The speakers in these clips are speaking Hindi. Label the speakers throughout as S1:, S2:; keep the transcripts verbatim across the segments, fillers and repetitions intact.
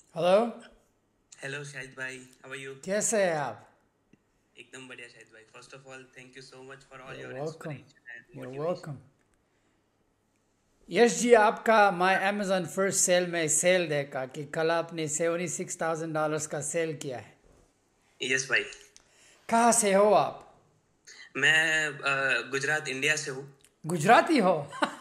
S1: हेलो।
S2: हेलो शाहिद भाई, हाउ आर यू?
S1: कैसे हैं आप?
S2: एकदम बढ़िया शाहिद भाई। First of all thank you so much for all
S1: You're
S2: your
S1: welcome.
S2: Inspiration and
S1: You're
S2: motivation.
S1: welcome. Yash ji, आपका माय अमेजोन फर्स्ट सेल में सेल देखा कि कल आपने सेवेंटी सिक्स थाउजेंड डॉलर्स का सेल किया है।
S2: यस भाई।
S1: कहाँ से हो आप?
S2: मैं अ, गुजरात इंडिया से हूँ।
S1: गुजराती हो?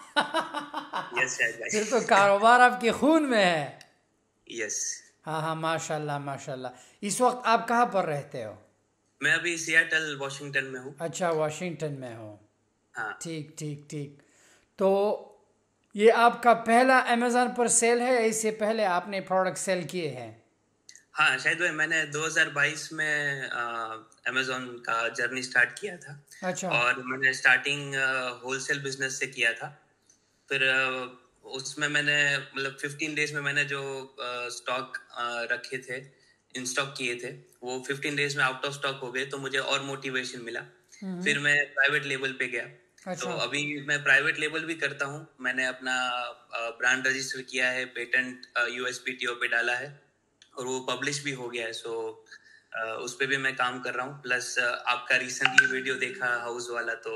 S2: यस शाहिद
S1: फिर तो
S2: भाई।
S1: कारोबार आपके खून में है।
S2: यस।
S1: हाँ हाँ, माशाल्लाह माशाल्लाह। इस वक्त आप कहाँ पर रहते हो?
S2: मैं अभी सियाटल वाशिंगटन में हूँ।
S1: अच्छा, वाशिंगटन में हो।
S2: हाँ।
S1: ठीक ठीक ठीक। तो ये आपका पहला अमेजोन पर सेल है या इससे पहले आपने प्रोडक्ट सेल किए हैं?
S2: हाँ शाहिद भाई, मैंने दो हज़ार बाईस में अमेजोन का जर्नी स्टार्ट किया था।
S1: अच्छा।
S2: और मैंने स्टार्टिंग होलसेल बिजनेस से किया था। फिर अ, उसमें मैंने मतलब फिफ्टीन डेज में मैंने जो स्टॉक रखे थे, इन स्टॉक किए थे, वो फिफ्टीन डेज में आउट ऑफ स्टॉक हो गए, तो मुझे और मोटिवेशन मिला।
S1: हम्म।
S2: फिर मैं प्राइवेट लेवल पे गया। तो
S1: अच्छा।
S2: अभी मैं प्राइवेट लेवल भी करता हूँ। मैंने अपना ब्रांड रजिस्टर किया है, पेटेंट यूएसपीटीओ पे डाला है, और वो पब्लिश भी हो गया है। सो उस पे भी मैं काम कर रहा हूँ। प्लस आपका रिसेंटली वीडियो देखा हाउस वाला, तो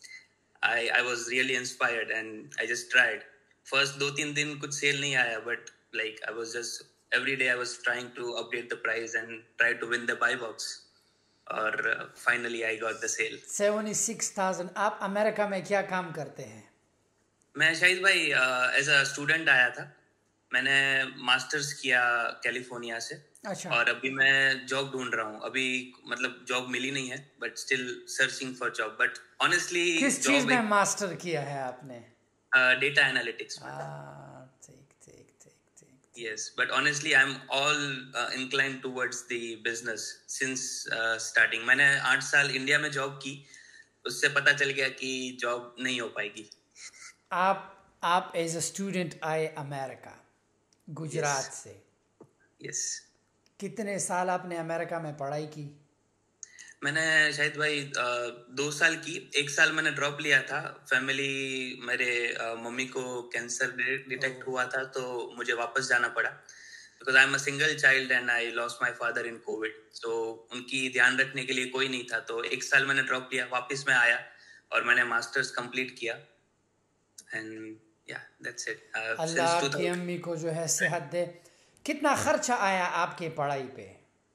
S2: I I was really inspired and I just tried. First दो तीन दिन कुछ सेल नहीं आया, but like I was just every day I was trying to update the price and try to win the buy box. और uh, finally I got the sale.
S1: Seventy six thousand. आप अमेरिका में क्या काम करते हैं?
S2: मैं शाहिद भाई एज अ स्टूडेंट आया था। मैंने मास्टर्स किया कैलिफोर्निया से।
S1: अच्छा।
S2: और अभी मैं जॉब ढूंढ रहा हूँ। अभी मतलब जॉब मिली नहीं है, but still searching for job. But honestly
S1: किस चीज
S2: जॉब
S1: में
S2: एक
S1: मास्टर किया है आपने?
S2: डेटा एनालिटिक्स में।
S1: हाँ, ठीक ठीक ठीक ठीक ठीक।
S2: Yes, but honestly, I'm all uh, inclined towards the business since uh, starting. मैंने आठ साल इंडिया में जॉब की, उससे पता चल गया कि जॉब नहीं हो पाएगी।
S1: आप आप एज अ स्टूडेंट आए अमेरिका, गुजरात
S2: Yes,
S1: से।
S2: yes.
S1: कितने साल आपने अमेरिका में पढ़ाई की?
S2: मैंने शायद भाई अ, दो साल की। एक साल मैंने ड्रॉप लिया था। फैमिली मेरे अ, मम्मी को कैंसर डिटेक्ट हुआ था, तो मुझे वापस जाना पड़ा। Because I am a single child and I lost my father in COVID. तो उनकी ध्यान रखने के लिए कोई नहीं था, तो एक साल मैंने ड्रॉप लिया, वापस मैं आया और मैंने मास्टर्स कंप्लीट किया। एंड या दैट्स इट
S1: अल्लाह
S2: सिंस
S1: आपकी
S2: टू थाउजेंड।
S1: अम्मी को जो है सेहत दे। कितना खर्चा आया आपके पढ़ाई पे?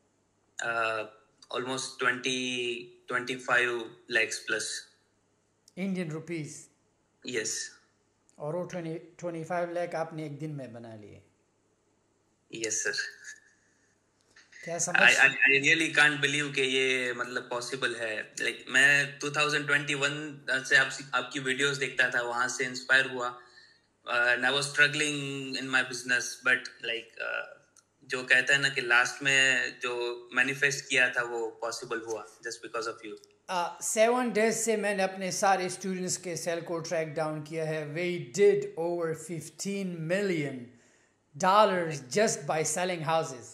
S2: Almost twenty twenty five lakhs plus.
S1: Indian rupees?
S2: Yes.
S1: और वो ट्वेंटी ट्वेंटी फाइव लाख आपने एक दिन में बना लिए?
S2: Yes sir.
S1: क्या समझ।
S2: I I I really can't believe कि ये मतलब पॉसिबल है। लाइक like, मैं टू थाउजेंड ट्वेंटी वन से आप आपकी वीडियोस देखता था, वहां से इंस्पायर हुआ। And I was struggling in my business, but like जो कहता है ना कि लास्ट में जो मैनिफेस्ट किया था वो पॉसिबल हुआ just because of you.
S1: Seven days से मैंने अपने सारे स्टूडेंट्स के सेल को ट्रैक डाउन किया है। We did over fifteen million dollars just by selling houses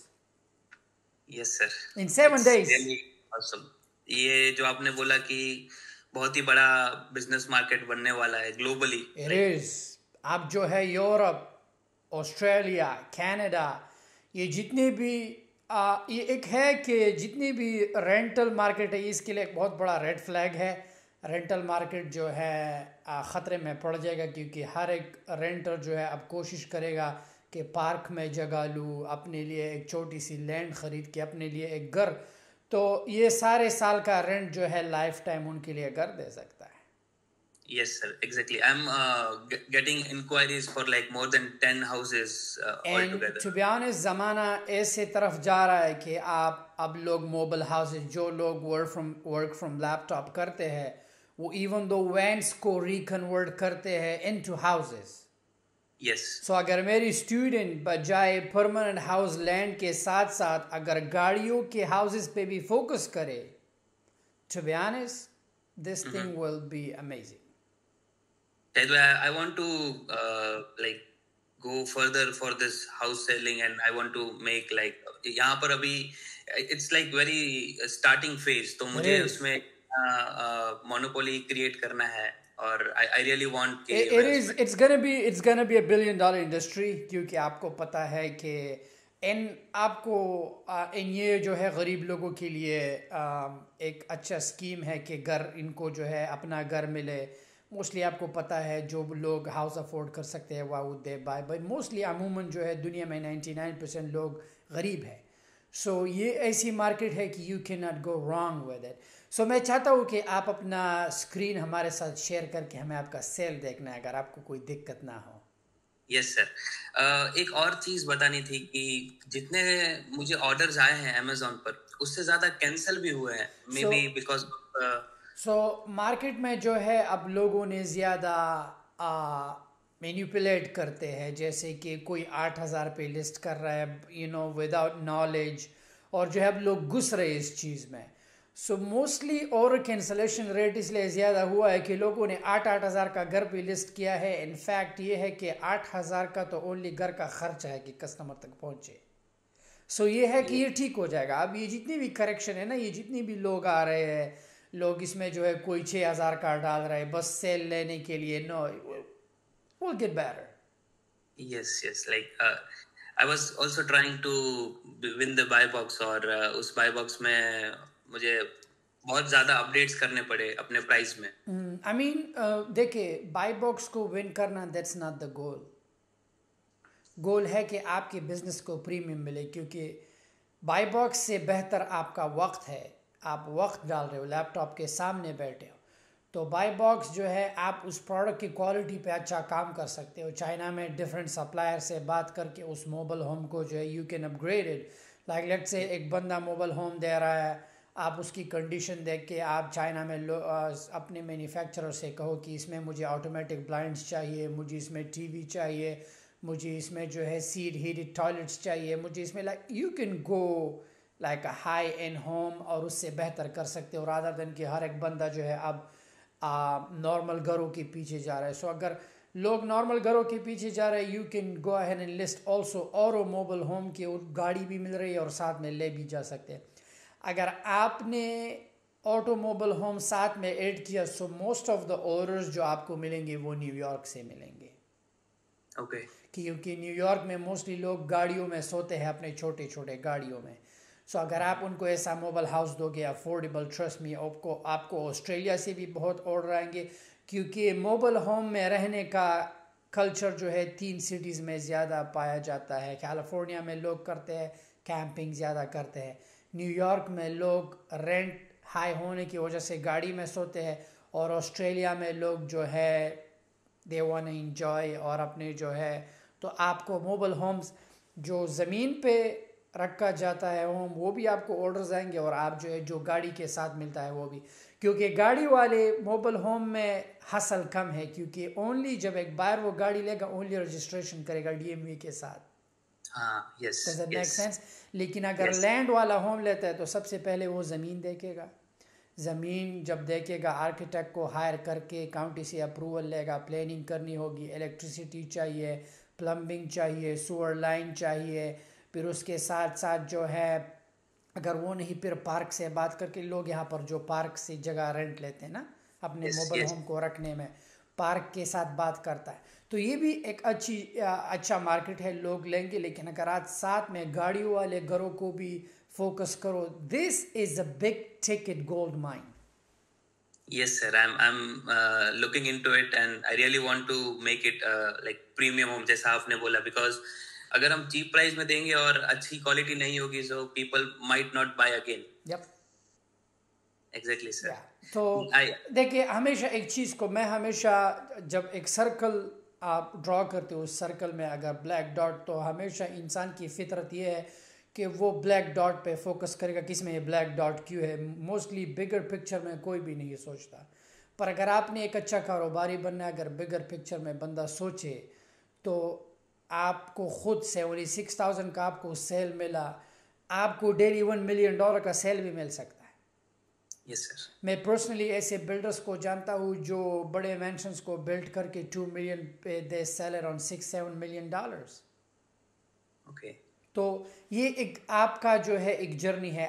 S2: yes sir.
S1: In seven
S2: it's
S1: days.
S2: Really awesome. ये जो आपने बोला कि बहुत ही बड़ा बिजनेस मार्केट बनने वाला है ग्लोबली,
S1: इट
S2: लाइक।
S1: इज। आप जो है यूरोप, ऑस्ट्रेलिया, कनाडा, ये जितने भी आ, ये एक है कि जितनी भी रेंटल मार्केट है, इसके लिए एक बहुत बड़ा रेड फ्लैग है। रेंटल मार्केट जो है आ, ख़तरे में पड़ जाएगा, क्योंकि हर एक रेंटर जो है अब कोशिश करेगा कि पार्क में जगह लूँ, अपने लिए एक छोटी सी लैंड ख़रीद के अपने लिए एक घर। तो ये सारे साल का रेंट जो है लाइफ टाइम उनके लिए घर दे सकता है।
S2: Yes, sir. Exactly. I'm uh, g- getting inquiries for like more than ten houses uh,
S1: and
S2: altogether.
S1: To be honest, ज़माना ऐसे तरफ जा रहा है कि आप अब लोग मोबाइल हाउसेज, जो लोग work from work from laptop करते हैं, वो इवन दो वैन्स को रिकन्वर्ट करते हैं इनटू हाउसेस।
S2: Yes.
S1: सो अगर मेरी स्टूडेंट बजाय परमानेंट हाउस लैंड के साथ साथ अगर गाड़ियों के हाउसेस पे भी फोकस करे, to be honest, this
S2: Mm-hmm.
S1: Thing will be amazing.
S2: That way, I, I want to uh, like go further for this house selling, and I want to make like यहाँ पर अभी it's like very starting phase, तो
S1: इट
S2: मुझे
S1: इज।
S2: उसमें मोनोपोली क्रिएट करना है। और I I really want कि
S1: इट
S2: मैं
S1: इज
S2: उसमें।
S1: It's gonna be it's gonna be a billion dollar industry, क्योंकि आपको पता है कि इन आपको आ, इन ये जो है गरीब लोगों के लिए आ, एक अच्छा स्कीम है कि घर इनको जो है अपना घर मिले। मोस्टली आपको पता है जो लोग हाउस अफोर्ड कर सकते हैं why would they buy, but mostly अमूमन जो है दुनिया में नाइन्टी नाइन परसेंट लोग गरीब है। सो so, ये ऐसी मार्केट है कि you can not go wrong with it. So मैं चाहता हूँ कि आप अपना स्क्रीन हमारे साथ शेयर करके हमें आपका सेल देखना है, अगर आपको कोई दिक्कत ना हो।
S2: यस सर, एक और चीज बतानी थी कि जितने मुझे ऑर्डर्स आए हैं अमेजोन पर, उससे ज्यादा कैंसिल भी हुए हैं, maybe because.
S1: So market में जो है अब लोगों ने ज़्यादा मैनिपुलेट करते हैं, जैसे कि कोई आठ हज़ार पे लिस्ट कर रहा है यू नो विदाउट नॉलेज, और जो है अब लोग घुस रहे इस चीज़ में। सो मोस्टली और कैंसलेशन रेट इसलिए ज़्यादा हुआ है कि लोगों ने आठ आठ हज़ार का घर पे लिस्ट किया है। इनफैक्ट ये है कि आठ हज़ार का तो ओनली घर का खर्चा है कि कस्टमर तक पहुँचे। सो so, ये है कि ये ठीक हो जाएगा। अब ये जितनी भी करेक्शन है ना, ये जितनी भी लोग आ रहे हैं, लोग इसमें जो है कोई छः हज़ार का डाल रहे हैं बस सेल लेने के लिए, no will get better.
S2: Yes yes, like I was also trying to win the buy box, और uh, उस बाय बॉक्स में मुझे बहुत ज़्यादा अपडेट्स करने पड़े अपने प्राइस में।
S1: आई मीन देखिए, बाय बॉक्स को विन करना that's not the goal. Goal है कि आपके बिजनेस को प्रीमियम मिले, क्योंकि बाय बॉक्स से बेहतर आपका वक्त है। आप वक्त डाल रहे हो, लैपटॉप के सामने बैठे हो, तो बाय बॉक्स जो है आप उस प्रोडक्ट की क्वालिटी पे अच्छा काम कर सकते हो। चाइना में डिफरेंट सप्लायर से बात करके उस मोबाइल होम को जो है you can upgrade it. Like let's say एक बंदा मोबाइल होम दे रहा है, आप उसकी कंडीशन देख के आप चाइना में लो आ, अपने मैन्युफैक्चरर से कहो कि इसमें मुझे ऑटोमेटिक ब्लाइंड्स चाहिए, मुझे इसमें टीवी चाहिए, मुझे इसमें जो है सीट हीटेड टॉयलेट्स चाहिए, मुझे इसमें like you can go like a high end home, और उससे बेहतर कर सकते हो रादर देन कि हर एक बंदा जो है अब नॉर्मल घरों के पीछे जा रहा है। सो so, अगर लोग नॉर्मल घरों के पीछे जा रहे हैं, you can go ahead and list also और मोबाइल होम की गाड़ी भी मिल रही है और साथ में ले भी जा सकते हैं। अगर आपने ऑटोमोबाइल होम साथ में ऐड किया, so most of the orders जो आपको मिलेंगे वो न्यूयॉर्क से मिलेंगे।
S2: Okay okay.
S1: क्योंकि न्यूयॉर्क में मोस्टली लोग गाड़ियों में सोते हैं, अपने छोटे छोटे गाड़ियों में। सो so, अगर आप उनको ऐसा मोबाइल हाउस दोगे अफोर्डेबल, ट्रस्ट मी, आपको आपको ऑस्ट्रेलिया से भी बहुत ऑर्डर आएंगे, क्योंकि मोबाइल होम में रहने का कल्चर जो है तीन सिटीज़ में ज़्यादा पाया जाता है। कैलिफोर्निया में लोग करते हैं, कैंपिंग ज़्यादा करते हैं। न्यूयॉर्क में लोग रेंट हाई होने की वजह से गाड़ी में सोते हैं, और ऑस्ट्रेलिया में लोग जो है दे वांट टू एंजॉय और अपने जो है, तो आपको मोबाइल होम्स जो ज़मीन पे रखा जाता है होम, वो भी आपको ऑर्डर्स आएंगे, और आप जो है जो गाड़ी के साथ मिलता है वो भी, क्योंकि गाड़ी वाले मोबाइल होम में हसल कम है, क्योंकि ओनली जब एक बार वो गाड़ी लेगा ओनली रजिस्ट्रेशन करेगा डीएमवी के साथ।
S2: हाँ, yes
S1: does it make sense? लेकिन अगर
S2: yes.
S1: लैंड वाला होम लेता है तो सबसे पहले वो ज़मीन देखेगा। ज़मीन जब देखेगा, आर्किटेक्ट को हायर करके काउंटी से अप्रूवल लेगा, प्लानिंग करनी होगी, इलेक्ट्रिसिटी चाहिए, प्लम्बिंग चाहिए, सूअर लाइन चाहिए, फिर उसके साथ साथ जो है अगर वो नहीं, फिर पार्क से बात करके, लोग यहाँ पर जो पार्क से जगह रेंट लेते हैं ना अपने
S2: yes,
S1: मोबाइल
S2: yes.
S1: होम को रखने में, पार्क के साथ बात करता है, तो ये भी एक अच्छी अच्छा मार्केट है, लोग लेंगे। लेकिन अगर आज साथ में गाड़ियों वाले घरों को भी फोकस करो, this is a big ticket gold mine.
S2: Yes, sir. I'm I'm uh, looking into it, and I really want to make it uh, like premium home, जैसा आपने बोला, because अगर हम cheap price में देंगे और अच्छी quality नहीं होगी, so people might not buy again.
S1: Yep.
S2: Exactly, sir.
S1: Yeah. तो
S2: I
S1: देखिए, हमेशा एक चीज़ को मैं हमेशा जब एक सर्कल आप ड्रॉ करते हो, उस सर्कल में अगर ब्लैक डॉट, तो हमेशा इंसान की फितरत ये है कि वो ब्लैक डॉट पे फोकस करेगा, किस में ये ब्लैक डॉट क्यों है। मोस्टली बिगर पिक्चर में कोई भी नहीं सोचता, पर अगर आपने एक अच्छा कारोबारी बनना है, अगर बिगर पिक्चर में बंदा सोचे, तो आपको खुद सेवेंटी सिक्स थाउजेंड का आपको सेल मिला, आपको डेली वन मिलियन डॉलर का सेल भी मिल सकता है।
S2: yes, sir.
S1: मैं पर्सनली ऐसे बिल्डर्स को जानता हूँ जो बड़े मैंशंस को बिल्ड करके टू मिलियन पे they sell around six seven million dollars.
S2: Okay.
S1: तो ये एक आपका जो है एक जर्नी है।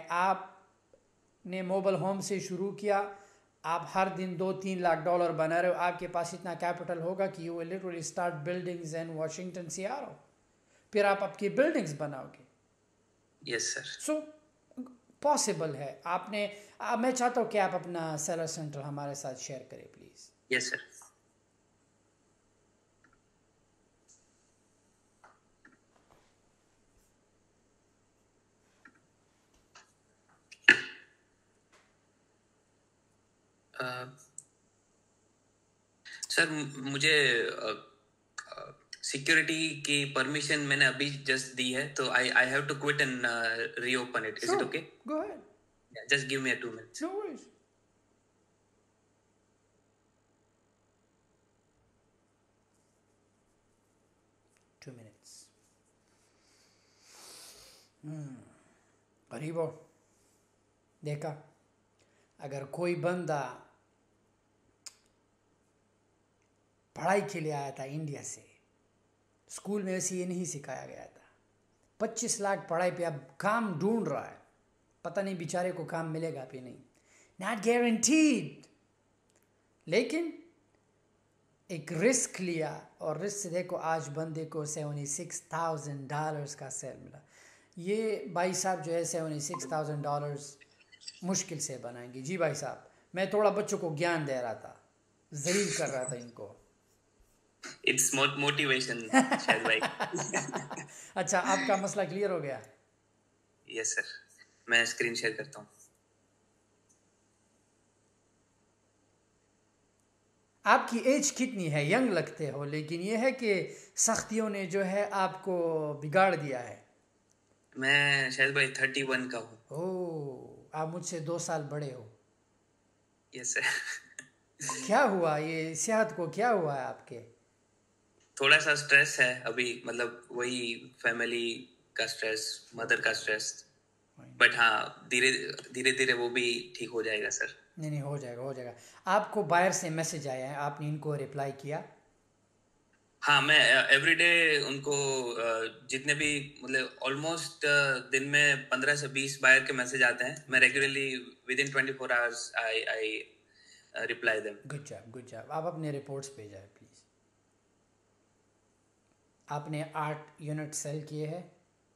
S1: आपने मोबाइल होम से शुरू किया, आप हर दिन दो तीन लाख डॉलर बना रहे हो, आपके पास इतना कैपिटल होगा कि you will literally start buildings in Washington Seattle, फिर आप आपकी बिल्डिंग्स बनाओगे।
S2: Yes sir.
S1: सो पॉसिबल है। आपने आ, मैं चाहता हूँ कि आप अपना सेलर सेंटर हमारे साथ शेयर करें प्लीज़।
S2: Yes sir. सर मुझे सिक्योरिटी की परमिशन मैंने अभी जस्ट दी है, तो I I have to quit and reopen it. Is it okay?
S1: Go ahead,
S2: just give me a two minutes.
S1: No worries. Two minutes. गरीबो, देखा, अगर कोई बंदा पढ़ाई के लिए आया था इंडिया से, स्कूल में ऐसे ये नहीं सिखाया गया था, पच्चीस लाख पढ़ाई पे अब काम ढूंढ रहा है, पता नहीं बेचारे को काम मिलेगा भी नहीं, नॉट गारंटीड। लेकिन एक रिस्क लिया और रिस्क से देखो आज बंदे को सेवेंटी सिक्स थाउजेंड डॉलर्स का सेल मिला। ये भाई साहब जो है सेवेंटी सिक्स थाउजेंड डॉलर्स मुश्किल से बनाएंगे। जी भाई साहब, मैं थोड़ा बच्चों को ज्ञान दे रहा था, जलील कर रहा था इनको।
S2: इट्स मोटिवेशन शायद भाई।
S1: अच्छा, आपका मसला क्लियर हो गया?
S2: यस सर, मैं स्क्रीन शेयर करता हूँ।
S1: आपकी एज कितनी है? यंग लगते हो, लेकिन ये है कि सख्तियों ने जो है आपको बिगाड़ दिया है।
S2: मैं शायद भाई थर्टी वन का हूँ।
S1: ओह, आप मुझसे दो साल बड़े हो।
S2: Yes sir.
S1: क्या हुआ, ये सेहत को क्या हुआ है आपके?
S2: थोड़ा सा स्ट्रेस है अभी, मतलब वही फैमिली का स्ट्रेस, मदर का स्ट्रेस, बट हाँ धीरे धीरे धीरे वो भी ठीक हो जाएगा सर।
S1: नहीं नहीं, हो जाएगा हो जाएगा। आपको बाहर से मैसेज आया है, आपने इनको रिप्लाई किया?
S2: हाँ, मैं एवरीडे उनको जितने भी मतलब ऑलमोस्ट दिन में पंद्रह से बीस बायर के मैसेज आते हैं, मैं regularly within twenty four hours I I reply them.
S1: Good job good job. आप अपने रिपोर्ट्स पे जाए प्लीज़। आपने आठ यूनिट सेल किए हैं।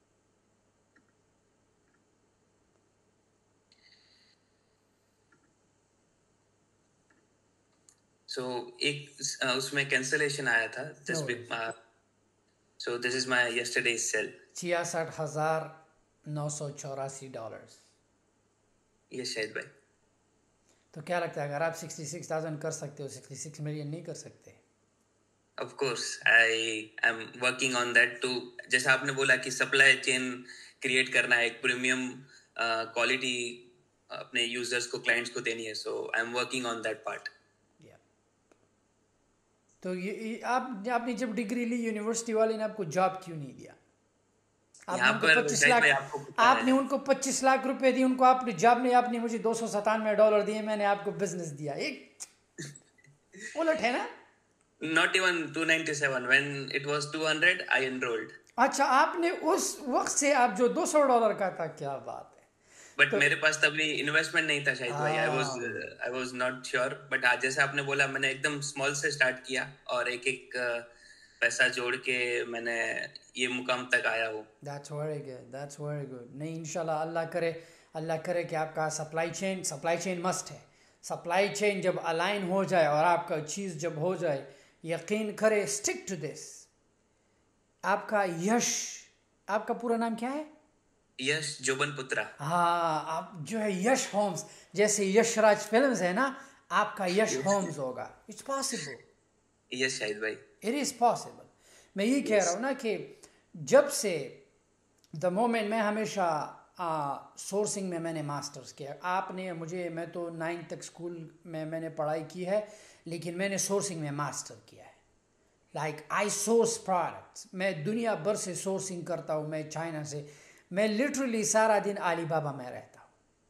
S2: सो so, एक उसमें कैंसलेशन आया था just, so this is my yesterday sale.
S1: छियासठ हजार नौ सौ चौरासी डॉलर्स।
S2: ये शायद भाई।
S1: तो क्या लगता है, अगर आप सिक्सटी सिक्स थाउजेंड कर सकते हो, सिक्सटी सिक्स मिलियन नहीं कर सकते?
S2: Of course I am working on that too. जैसा आपने बोला कि सप्लाई चेन क्रिएट करना है, एक प्रीमियम क्वालिटी अपने यूजर्स को, क्लाइंट्स को देनी है, so I am working on that part.
S1: तो ये आप आपने जब डिग्री ली, यूनिवर्सिटी वाले ने आपको जॉब क्यों नहीं दिया? आपने उनको पच्चीस लाख आपने उनको पच्चीस लाख रुपए दिए, उनको आपने जॉब नहीं, आपने मुझे दो सौ सतानवे डॉलर दिए, मैंने आपको बिजनेस दिया। एक उलट है ना?
S2: Not even two ninety-seven, when it was two hundred I enrolled.
S1: अच्छा, आपने उस वक्त से आप जो दो सौ डॉलर का था, क्या बात है।
S2: बट तो, मेरे पास तभी इन्वेस्टमेंट नहीं था शायद भाई। I was I was not sure, but आज जैसे आपने बोला, मैंने एकदम स्मॉल से स्टार्ट किया और एक एक पैसा जोड़ के मैंने ये मुकाम तक आया हूँ।
S1: That's very good, that's very good. नहीं, इंशाल्लाह अल्लाह करे अल्लाह करे कि आपका supply chain supply chain must है। सप्लाई चेन जब अलाइन हो जाए और आपका चीज़ जब हो जाए, यकीन करे, स्टिक टू दिस। आपका यश, आपका पूरा नाम क्या है?
S2: यश जोबनपुत्रा।
S1: हाँ, आप जो है यश होम्स, जैसे यशराज फिल्म्स है ना, आपका यश होम्स होगा। It's possible.
S2: यस शायद भाई,
S1: इट इज़ पॉसिबल। मैं ये कह रहा हूँ ना कि जब से द मोमेंट, मैं हमेशा सोर्सिंग में मैंने मास्टर्स किया। आपने मुझे, मैं तो नाइन्थ तक स्कूल में मैंने पढ़ाई की है, लेकिन मैंने सोर्सिंग में मास्टर किया है। लाइक आई सोर्स प्रोडक्ट्स, मैं दुनिया भर से सोर्सिंग करता हूँ। मैं चाइना से, मैं लिटरली सारा दिन अलीबाबा में रहता हूँ।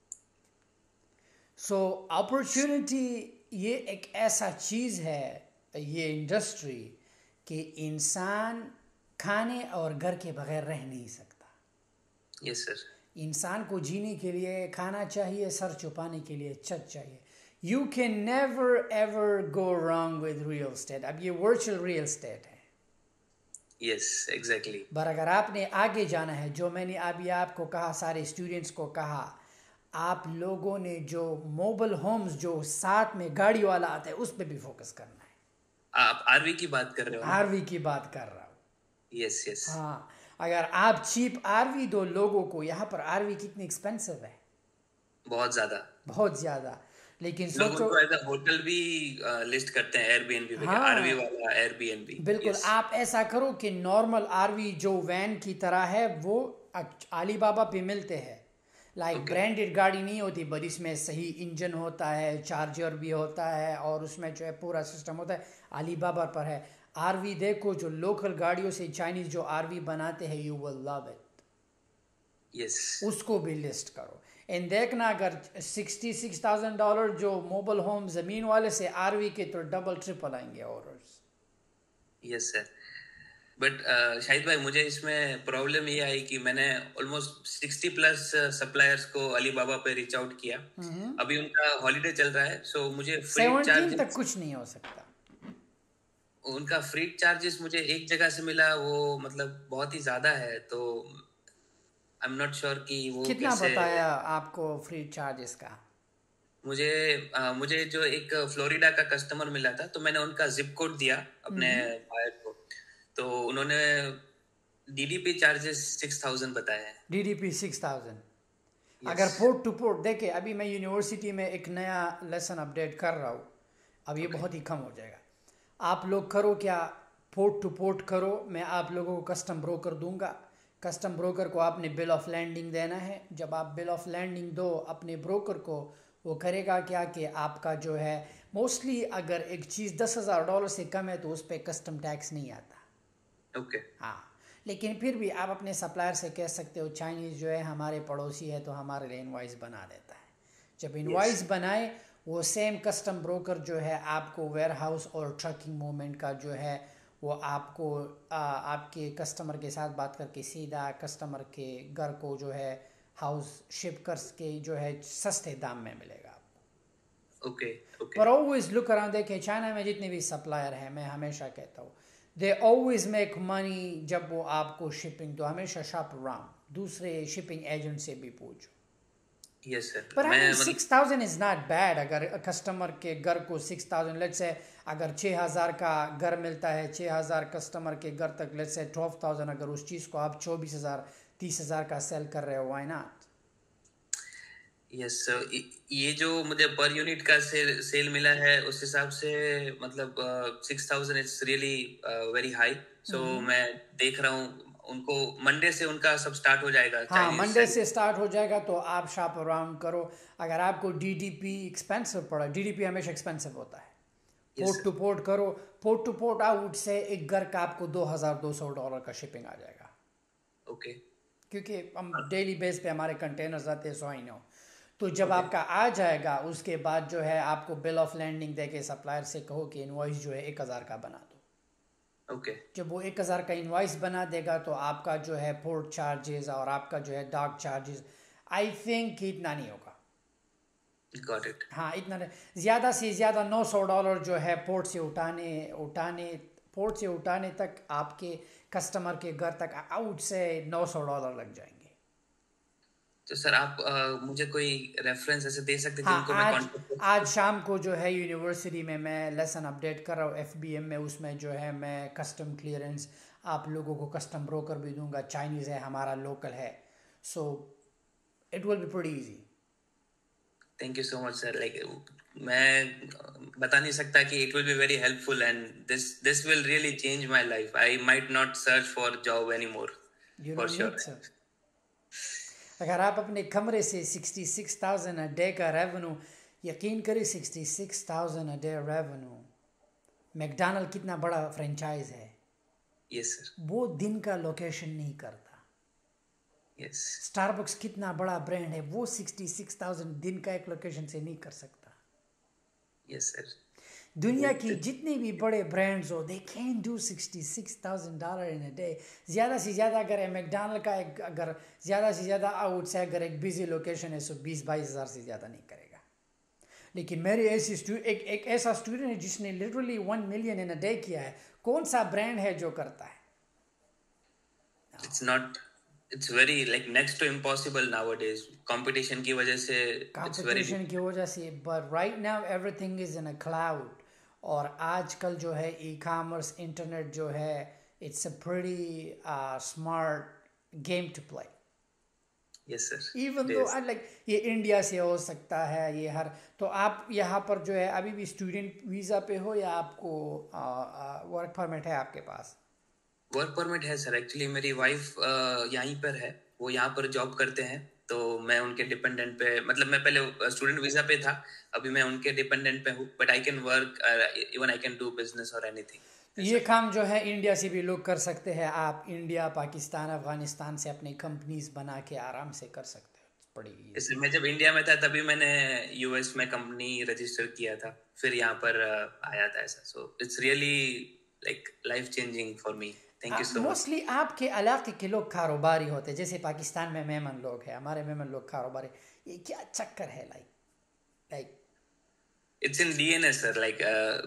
S1: सो अपॉर्चुनिटी, ये एक ऐसा चीज़ है, ये इंडस्ट्री, कि इंसान खाने और घर के बगैर रह नहीं सकता।
S2: Yes sir.
S1: इंसान को जीने के लिए खाना चाहिए, सर छुपाने के लिए छत चाहिए। You can never ever go wrong with real estate. अब ये वर्चुअल रियल एस्टेट है।
S2: Yes exactly.
S1: पर अगर आपने आगे जाना है, जो मैंने अभी आपको कहा, सारे स्टूडेंट्स को कहा, आप लोगों ने जो मोबाइल होम्स जो साथ में गाड़ी वाला आता है उस पर भी फोकस करना है।
S2: आप आरवी की बात कर रहे हो ना?
S1: आरवी की बात कर रहा हूँ।
S2: Yes yes.
S1: हाँ, अगर आप चीप आरवी दो लोगों को, यहाँ पर आरवी कितनी एक्सपेंसिव है,
S2: बहुत ज्यादा।
S1: बहुत ज़्यादा। लेकिन
S2: लोग
S1: सोचो,
S2: उनको एज अ होटल भी लिस्ट करते हैं एयरबीएनबी पे, आरवी
S1: हाँ
S2: वाला एयरबीएनबी।
S1: बिल्कुल,
S2: यस।
S1: आप ऐसा करो कि नॉर्मल आरवी जो वैन की तरह है वो अली बाबा पे मिलते हैं। Like
S2: okay.
S1: ब्रांडेड गाड़ी नहीं होती, पर इसमें सही इंजन होता है, चार्जर भी होता है और उसमें जो है पूरा सिस्टम होता है, अली बाबा पर है। आरवी देखो, जो लोकल गाड़ियों से चाइनीज जो आरवी बनाते हैं, you will love it.
S2: Yes.
S1: उसको भी लिस्ट करो। एंड देखना, अगर सिक्सटी सिक्स थाउजेंड डॉलर जो मोबाइल होम जमीन वाले से आरवी के, तो डबल ट्रिपल आएंगे orders.
S2: Yes sir. But Shahid भाई, मुझे इसमें प्रॉब्लम ये आई कि मैंने ऑलमोस्ट सिक्सटी प्लस सप्लायर्स को अलीबाबा पे रीच आउट किया। अभी उनका हॉलीडे चल रहा है, सो मुझे फ्रीट
S1: सेवनटीन तक
S2: चार्जेस
S1: कुछ नहीं हो सकता।
S2: उनका फ्रीट चार्जेस मुझे एक जगह से मिला, वो मतलब बहुत ही ज्यादा है। तो आई एम नॉट श्योर कि वो
S1: कितना
S2: कैसे।
S1: बताया आपको फ्री चार्जेस का?
S2: मुझे अ, मुझे जो एक फ्लोरिडा का कस्टमर मिला था, तो मैंने उनका जिप कोड दिया अपने बायर को, तो उन्होंने डीडीपी चार्जेस सिक्स थाउजेंड बताए हैं।
S1: DDP six thousand.
S2: यस।
S1: अगर पोर्ट टू पोर्ट देखे, अभी मैं यूनिवर्सिटी में एक नया लेसन अपडेट कर रहा हूँ, अब ये
S2: ओके।
S1: बहुत ही कम हो जाएगा। आप लोग करो क्या, पोर्ट टू पोर्ट करो, मैं आप लोगों को कस्टम ब्रोकर दूंगा। कस्टम ब्रोकर को आपने बिल ऑफ लैंडिंग देना है। जब आप बिल ऑफ लैंडिंग दो अपने ब्रोकर को, वो करेगा क्या कि आपका जो है, मोस्टली अगर एक चीज़ दस हज़ार डॉलर से कम है तो उस पर कस्टम टैक्स नहीं आता।
S2: ओके।
S1: हाँ, लेकिन फिर भी आप अपने सप्लायर से कह सकते हो, चाइनीज़ जो है हमारे पड़ोसी है तो हमारे लिए इनवाइस बना देता है। जब
S2: यस।
S1: इनवाइस बनाए, वो सेम कस्टम ब्रोकर जो है आपको वेयर हाउस और ट्रकिंग मूवमेंट का जो है, वो आपको आ, आपके कस्टमर के साथ बात करके सीधा कस्टमर के घर को जो है हाउस शिप कर के जो है सस्ते दाम में मिलेगा आपको।
S2: ओके। ओके।
S1: पर ऑलवेज लुक अराउंड, देखें चाइना में जितने भी सप्लायर हैं, मैं हमेशा कहता हूँ, दे ऑलवेज मेक मनी। जब वो आपको शिपिंग, तो हमेशा शॉप अराउंड, दूसरे शिपिंग एजेंट से भी पूछो।
S2: Yes sir.
S1: पर आई
S2: मैं
S1: मीन
S2: मतलब
S1: six thousand is not bad. अगर कस्टमर के घर को सिक्स थाउजेंड, लेट्स से अगर छः हज़ार का घर मिलता है, छः हज़ार कस्टमर के घर तक, लेट्स से ट्वेल्व थाउजेंड, अगर उस चीज़ को आप चौबीस हज़ार तीस हज़ार का सेल कर रहे हो, व्हाई नॉट?
S2: यस सर, ये जो मुझे पर यूनिट का सेल सेल मिला है, उस हिसाब से मतलब six thousand it's really very high. So मैं देख रहा हूँ, उनको मंडे से उनका सब स्टार्ट हो जाएगा,
S1: हाँ,
S2: चाइनीज
S1: मंडे से स्टार्ट हो जाएगा, तो आप शॉप अराउंड करो। अगर आपको डीडीपी एक्सपेंसिव पड़ा, डीडीपी हमेशा एक्सपेंसिव होता है,
S2: yes
S1: port
S2: sir.
S1: To port करो। पोर्ट टू पोर्ट आउट से एक घर का आपको दो हज़ार दो सौ डॉलर का शिपिंग आ जाएगा,
S2: ओके।
S1: क्योंकि हम डेली बेस पे हमारे कंटेनर्स आते हैं, सो आई नो। तो जब
S2: ओके।
S1: आपका आ जाएगा, उसके बाद जो है आपको बिल ऑफ लैंडिंग दे के सप्लायर से कहो कि इनवॉइस जो है एक हज़ार का बना दो।
S2: ओके।
S1: जब वो एक हज़ार का इनवॉइस बना देगा, तो आपका जो है पोर्ट चार्जेस और आपका जो है डॉक चार्जेस, आई थिंक इतना नहीं होगा।
S2: Got it.
S1: हाँ, इतना नहीं, ज़्यादा से ज़्यादा नौ सौ डॉलर जो है पोर्ट से उठाने उठाने पोर्ट से उठाने तक, आपके कस्टमर के घर तक आउट से नौ सौ डॉलर लग जाएंगे।
S2: तो सर आप अ, मुझे कोई रेफरेंस ऐसे दे सकते
S1: हाँ,
S2: जिनको मैं
S1: आज
S2: कांटेक्ट कर
S1: आज
S2: सकूं?
S1: शाम को जो है यूनिवर्सिटी में मैं लेसन अपडेट कर रहा हूँ एफ बी एम में, उसमें जो है मैं कस्टम क्लियरेंस आप लोगों को कस्टम ब्रोकर भी दूंगा। चाइनीज़ है, हमारा लोकल है, so it will be pretty easy.
S2: Thank you so much sir. Like मैं बता नहीं सकता कि it will be very helpful, and this this will really change my life. I might not search for job any more,
S1: you
S2: for
S1: don't need
S2: sure.
S1: Sir. अगर आप अपने कमरे से sixty six thousand a day का रेवेन्यू, यकीन करिए sixty six thousand a day revenue, McDonald कितना बड़ा फ्रेंचाइज है,
S2: यस सर।
S1: वो दिन का लोकेशन नहीं करता।
S2: यस।
S1: स्टारबक्स कितना बड़ा ब्रांड है, वो सिक्सटी सिक्स थाउजेंड दिन का एक लोकेशन से नहीं कर सकता।
S2: Yes sir.
S1: दुनिया की जितने भी बड़े ब्रांड्स हो, they can do sixty six thousand dollar in a day. ज़्यादा से ज़्यादा अगर मैकडॉनल्ड का एक, अगर ज़्यादा से ज़्यादा आउट से अगर एक बिजी लोकेशन है, सो बीस बाईस हज़ार से ज़्यादा नहीं करेगा। लेकिन मेरे ऐसी एक एक ऐसा स्टूडेंट है जिसने literally one million in a day किया है। कौन सा ब्रांड है जो करता है?
S2: it's not, it's very like next to impossible nowadays. Competition की वजह से it's very
S1: कंपटीशन की वजह से, but right now everything is in a cloud. और आजकल जो है ई कॉमर्स इंटरनेट जो है, it's a pretty smart game to play.
S2: yes sir.
S1: Even
S2: It
S1: though
S2: is.
S1: Like ये इंडिया से हो सकता है ये हर. तो आप यहाँ पर जो है अभी भी स्टूडेंट वीज़ा पे हो या आपको वर्क परमिट है आपके पास?
S2: वर्क परमिट है सर. एक्चुअली मेरी वाइफ यहीं पर है, वो यहाँ पर जॉब करते हैं, तो मैं उनके डिपेंडेंट पे, मतलब मैं पहले स्टूडेंट वीजा पे था, अभी मैं उनके डिपेंडेंट पे हूँ, but I can work, even I can do business और एनीथिंग.
S1: ये काम जो है इंडिया से भी लोग कर सकते हैं. आप इंडिया, पाकिस्तान, अफगानिस्तान से अपनी कंपनीज बना के आराम से कर सकते हो. बड़ी
S2: इसलिए मैं जब इंडिया में था तभी मैंने यूएस में कंपनी रजिस्टर किया था, फिर यहाँ पर uh, आया था ऐसा. So it's really like life changing for me. Thank you so much.
S1: Mostly आपके इलाके के लोग कारोबारी होते हैं. जैसे पाकिस्तान में मेमन लोग हैं, हमारे मेमन लोग कारोबारी. ये क्या चक्कर है? Like like
S2: it's in DNA sir. Like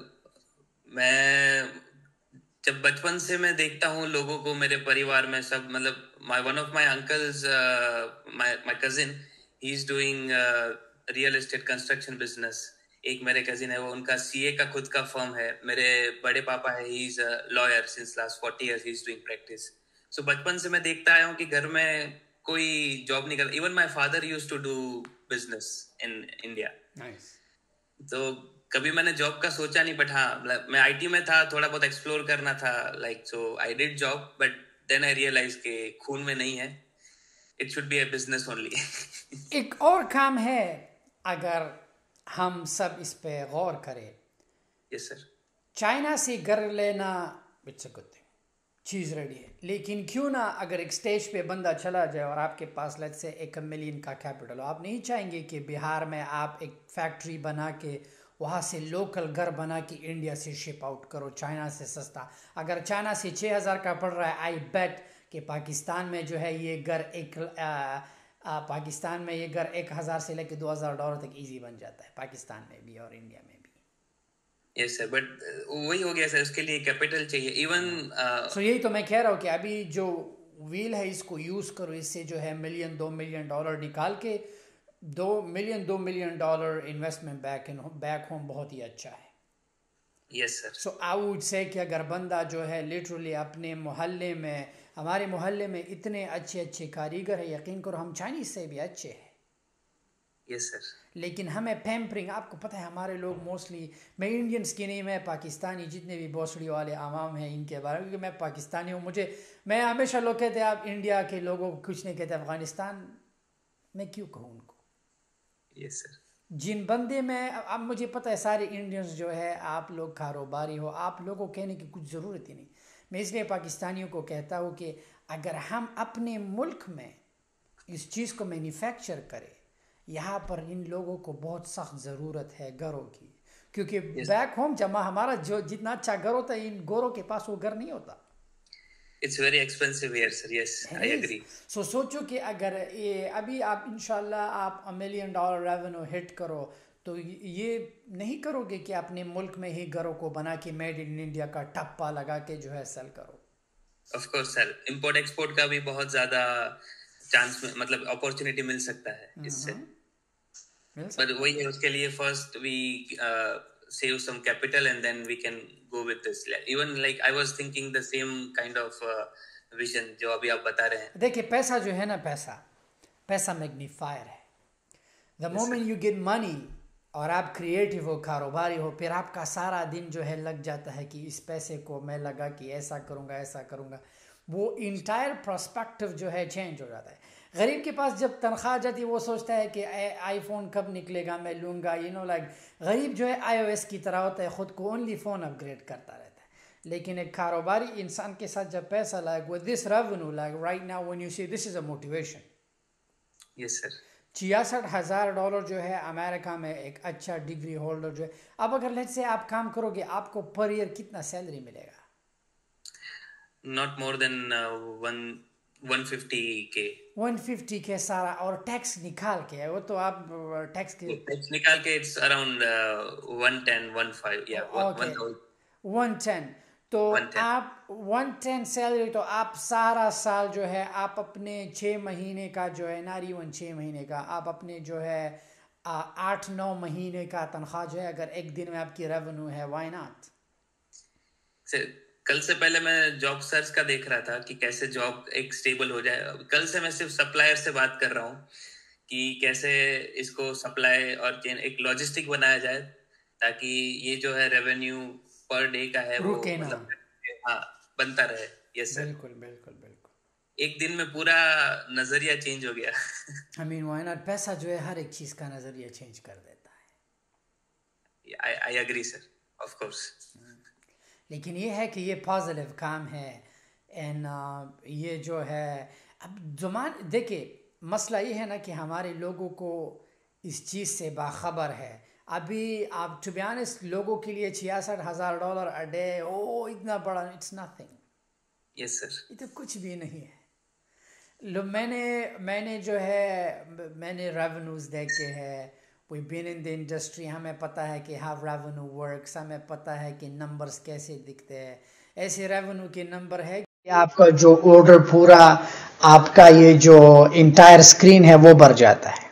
S2: मैं जब बचपन से मैं देखता हूँ लोगों को, मेरे परिवार में सब, मतलब my one of my uncles, my my cousin, he is doing real estate construction business. एक मेरे कजिन है, वो उनका सीए का खुद का फर्म है. मेरे बड़े पापा है, he is lawyer since last forty years, he is doing practice. So बचपन से मैं देखता आया हूँ कि घर में कोई जॉब नहीं करता. Even my father used to do business in India.
S1: Nice.
S2: तो कभी मैंने जॉब का सोचा नहीं, बट हाँ मैं आईटी में था, थोड़ा बहुत एक्सप्लोर करना था, like so I did job, but then I realize के खून में नहीं है, it should be a business only.
S1: एक और काम है, अगर हम सब इस पे गौर करें.
S2: Yes sir.
S1: चाइना से घर लेना इट्स अ गुड थिंग, चीज़ रेडी है. लेकिन क्यों ना अगर एक स्टेज पे बंदा चला जाए और आपके पास लेट्स से एक मिलियन का कैपिटल हो, आप नहीं चाहेंगे कि बिहार में आप एक फैक्ट्री बना के वहाँ से लोकल घर बना के इंडिया से शिप आउट करो चाइना से सस्ता. अगर चाइना से छः हज़ार का पड़ रहा है, आई बेट कि पाकिस्तान में जो है ये घर एक आ, आ, पाकिस्तान में ये घर एक हज़ार से लेकर दो हज़ार डॉलर तक इजी बन जाता है, पाकिस्तान में भी और इंडिया में भी.
S2: यस सर, बट वही हो गया सर, उसके लिए कैपिटल चाहिए. इवन
S1: सो यही तो मैं कह रहा हूँ कि अभी जो व्हील है इसको यूज़ करो, इससे जो है मिलियन दो मिलियन डॉलर निकाल के दो मिलियन दो million dollar investment back in back home बहुत ही अच्छा है.
S2: Yes sir.
S1: So I would say कि अगर बंदा जो है लिटरली अपने मोहल्ले में, हमारे मोहल्ले में इतने अच्छे अच्छे कारीगर है, यकीन करो हम चाइनीज से भी अच्छे हैं.
S2: Yes sir.
S1: लेकिन हमें पैम्परिंग, आपको पता है हमारे लोग मोस्टली, मैं इंडियंस की नहीं, मैं पाकिस्तानी जितने भी भोसड़ी वाले आवाम हैं इनके बारे में, क्योंकि मैं पाकिस्तानी हूँ. मुझे मैं हमेशा लोग कहते हैं आप इंडिया के लोगों को कुछ नहीं कहते, अफगानिस्तान मैं क्यों कहूँ उनको.
S2: Yes sir.
S1: जिन बंदे में, अब मुझे पता है सारे इंडियंस जो है आप लोग कारोबारी हो, आप लोगों को कहने की कुछ ज़रूरत ही नहीं. मैं इसलिए पाकिस्तानियों को कहता हूँ कि अगर हम अपने मुल्क में इस चीज़ को मैन्युफैक्चर करें, यहाँ पर इन लोगों को बहुत सख्त ज़रूरत है घरों की, क्योंकि बैक होम जमा हमारा जो जितना अच्छा घर होता है, इन गोरों के पास वो घर नहीं होता.
S2: It's very expensive here sir. Yes, I agree.
S1: So सोचो कि अगर ये अभी आप इंशाल्लाह आप मिलियन डॉलर रेवेन्यू हिट करो, तो ये नहीं करोगे कि अपने मुल्क में ही घरों को बना के मेड इन इंडिया का टप्पा लगा के जो है सेल करो.
S2: Of course sir, import export का भी बहुत ज़्यादा चांस, मतलब अपॉर्चुनिटी मिल सकता है इससे. पर वही है, उसके लिए first we save some capital and then we can go with this. Even like I was thinking the same kind of uh, vision जो अभी आप बता रहे हैं.
S1: देखिए पैसा जो है ना, पैसा पैसा मैग्नीफायर है. The moment you get money और आप क्रिएटिव हो, कारोबारी हो, फिर आपका सारा दिन जो है लग जाता है कि इस पैसे को मैं लगा कि ऐसा करूँगा ऐसा करूँगा. वो इंटायर पर्सपेक्टिव जो है चेंज हो जाता है. गरीब के पास जब तनख्वाह जाती है वो सोचता है कि आईफोन कब निकलेगा, मैं लूँगा. यू नो लाइक गरीब जो है आईओएस की तरह होता है, ख़ुद को ओनली फ़ोन अपग्रेड करता रहता है. लेकिन एक कारोबारी इंसान के साथ जब पैसा like with this revenue, like right now when you see this is a motivation.
S2: Yes sir.
S1: छियासठ हज़ार डॉलर जो है अमेरिका में एक अच्छा डिग्री होल्डर जो है, अब अगर लेट्स से आप काम करोगे आपको पर ईयर कितना सैलरी मिलेगा?
S2: Not more than one one fifty K.
S1: One fifty K सारा, और टैक्स निकाल के, वो तो आप टैक्स के
S2: टैक्स निकाल के it's around one ten one five या वन थाउजेंड.
S1: One ten. तो
S2: वन टेन।
S1: आप वन टेन सैलरी, तो आप सारा साल जो है आप अपने छः महीने का जो है, नारी वन छः महीने का, आप अपने जो है आ, आठ नौ महीने का तनख्वाह जो है, अगर एक दिन में आपकी रेवेन्यू है, व्हाई नॉट?
S2: कल से पहले मैं जॉब सर्च का देख रहा था कि कैसे जॉब एक स्टेबल हो जाए। कल से मैं सिर्फ सप्लायर से बात कर रहा हूँ कि कैसे इसको सप्लाई और चेन एक लॉजिस्टिक बनाया जाए, ताकि ये जो है रेवेन्यू पर डे का है वो
S1: रुके ना।
S2: मतलब हाँ बनता रहे। Yes sir.
S1: बिल्कुल बिल्कुल बिल्कुल।
S2: एक दिन में पूरा नजरिया चेंज हो गया।
S1: I mean why not? पैसा जो है हर एक चीज़ का नज़रिया चेंज कर देता है।
S2: I I agree sir, of course.
S1: लेकिन ये है कि ये पॉजिटिव काम है। एंड ये जो है अब जुमान, देखिए मसला ये है ना कि हमारे लोगों को इस चीज़ से बाखबर है। अभी आप टू बी ऑनेस्ट, लोगों के लिए छियासठ हज़ार डॉलर अ डे, ओ इतना बड़ा, इट्स नथिंग।
S2: Yes sir.
S1: ये तो कुछ भी नहीं है। लो, मैंने मैंने जो है मैंने रेवेन्यूज देखे हैं। We been in the industry, हमें पता है कि हाउ रेवेन्यू वर्क्स, हमें पता है कि नंबर्स कैसे दिखते हैं। ऐसे रेवेन्यू के नंबर है कि आपका जो ऑर्डर पूरा, आपका ये जो इंटायर स्क्रीन है वो भर जाता है।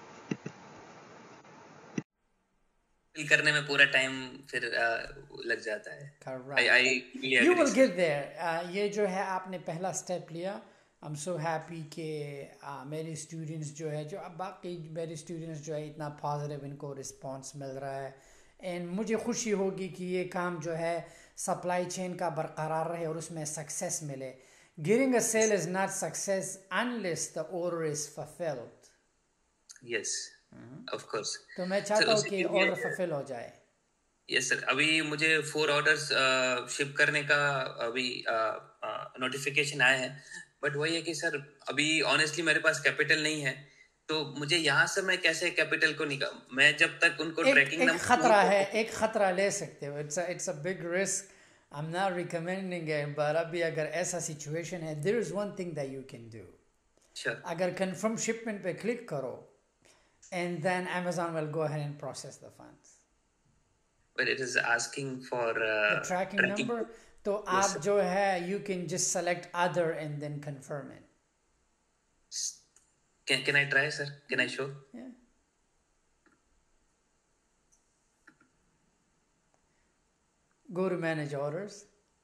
S2: फिल करने में पूरा टाइम फिर uh, लग जाता है। I I
S1: you will get there. ये जो है आपने पहला स्टेप लिया। आई एम सो हैप्पी कि uh, मेरे स्टूडेंट्स जो है, जो अब बाकी मेरे स्टूडेंट्स जो है इतना पॉजिटिव इनको रिस्पांस मिल रहा है। एंड मुझे खुशी होगी कि ये काम जो है सप्लाई चेन का बरकरार रहे और उसमें सक्सेस मिले। Giving a sale is not success unless the order is fulfilled.
S2: Yes of course.
S1: तो मैं चाहता हूँ कि ऑर्डर फुलफिल हो जाए।
S2: Yes sir. अभी मुझे फोर ऑर्डर्स शिप करने का अभी नोटिफिकेशन आया है, बट वही है कि सर अभी ऑनेस्टली मेरे पास कैपिटल नहीं है। तो मुझे यहाँ से मैं कैसे कैपिटल को निकाल, मैं जब तक उनको
S1: एक,
S2: ट्रैकिंग
S1: एक
S2: नंबर
S1: खतरा है, एक खतरा ले सकते हो। It's it's a big risk. I am not recommending it, but अभी अगर ऐसा सिचुएशन है, there is one thing that you can do.
S2: Sure.
S1: अगर कंफर्म शिपमेंट पे क्लिक करो, and then Amazon will go ahead and process the funds.
S2: But it is asking for uh,
S1: The tracking
S2: tracking.
S1: number, तो
S2: Yes,
S1: आप
S2: sir.
S1: जो है you can just select other and then confirm it.
S2: Can can I try, sir? Can I show?
S1: Yeah. Go to manage orders.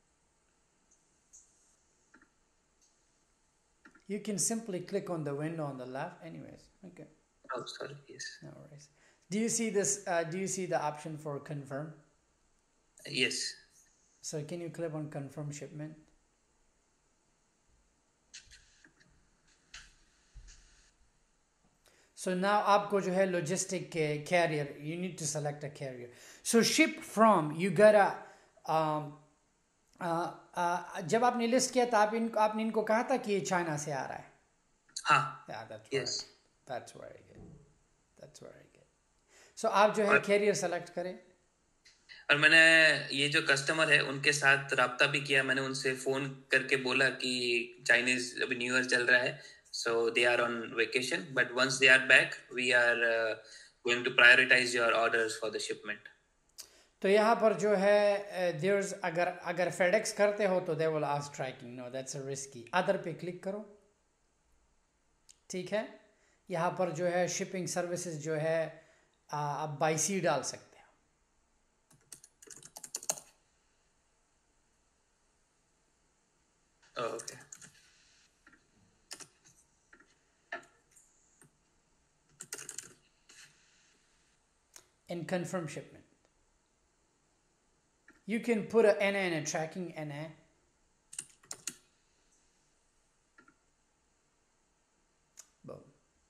S1: You can simply click on the window on the left. Anyways, okay.
S2: Oh, sorry. Yes.
S1: No worries. Do you see this? Uh, do you see the option for confirm?
S2: Yes.
S1: So can you click on confirm shipment? So now आपको जो है logistic carrier, you need to select a carrier. So ship from, you gotta um, uh, uh, जब आपने लिस्ट किया था, आप इन आपने इनको कहा था कि ये चाइना से आ रहा है।
S2: हाँ.
S1: Yeah, that's
S2: Yes.
S1: right. That's very good. That's very good. So आप जो है कैरियर सेलेक्ट करें।
S2: और मैंने ये जो कस्टमर है उनके साथ राब्ता भी किया। मैंने उनसे फोन करके बोला कि चाइनीज अभी न्यू ईयर चल रहा है, so they are on vacation, but once they are back we are uh, going to prioritize your orders for the shipment.
S1: तो यहाँ पर जो है there's, अगर अगर FedEx करते हो तो they will ask tracking. No, that's a risky. Other पे क्लिक करो, ठीक है। यहाँ पर जो है शिपिंग सर्विसेज जो है आप बाई सी डाल सकते हो।
S2: Oh, okay.
S1: And confirm shipment. You can put a N A in a tracking N A. Boom.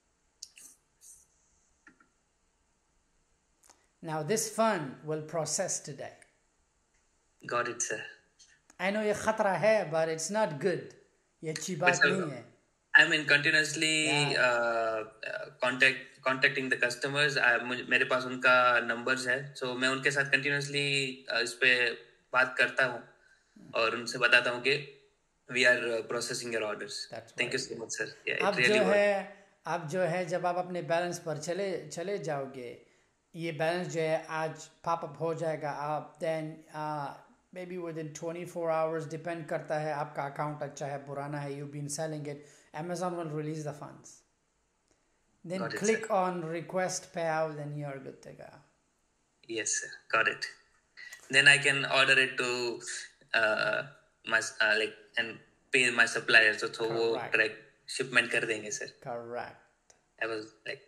S1: Now this fund will process today.
S2: Got it, sir.
S1: I know ये खतरा है, but it's not good. ये अच्छी बात नहीं है।
S2: I mean continuously
S1: Yeah.
S2: uh, uh, contact contacting the customers. I, मुझे- मेरे पास उनका numbers है, so मैं उनके साथ continuously uh, इस पे बात करता हूँ और उनसे बताता हूँ कि we are uh, processing your orders.
S1: That's
S2: Thank you
S1: very
S2: so
S1: good.
S2: much, sir. Yeah, it
S1: अब
S2: really
S1: जो
S2: worked.
S1: है अब जो है जब आप अपने बैलेंस पर चले चले जाओगे, ये बैलेंस जो है आज पॉप अप हो जाएगा। आप then maybe within twenty-four hours, depend करता है आपका account अच्छा है पुराना है, you've been selling it, Amazon will release the funds. Then
S2: Got it,
S1: click
S2: sir.
S1: on request payout, then you're good to go.
S2: Yes, sir. Got it. Then I can order it to uh, my uh, like and pay my suppliers. So तो वो
S1: Correct.
S2: direct shipment कर देंगे sir.
S1: Correct.
S2: I was like,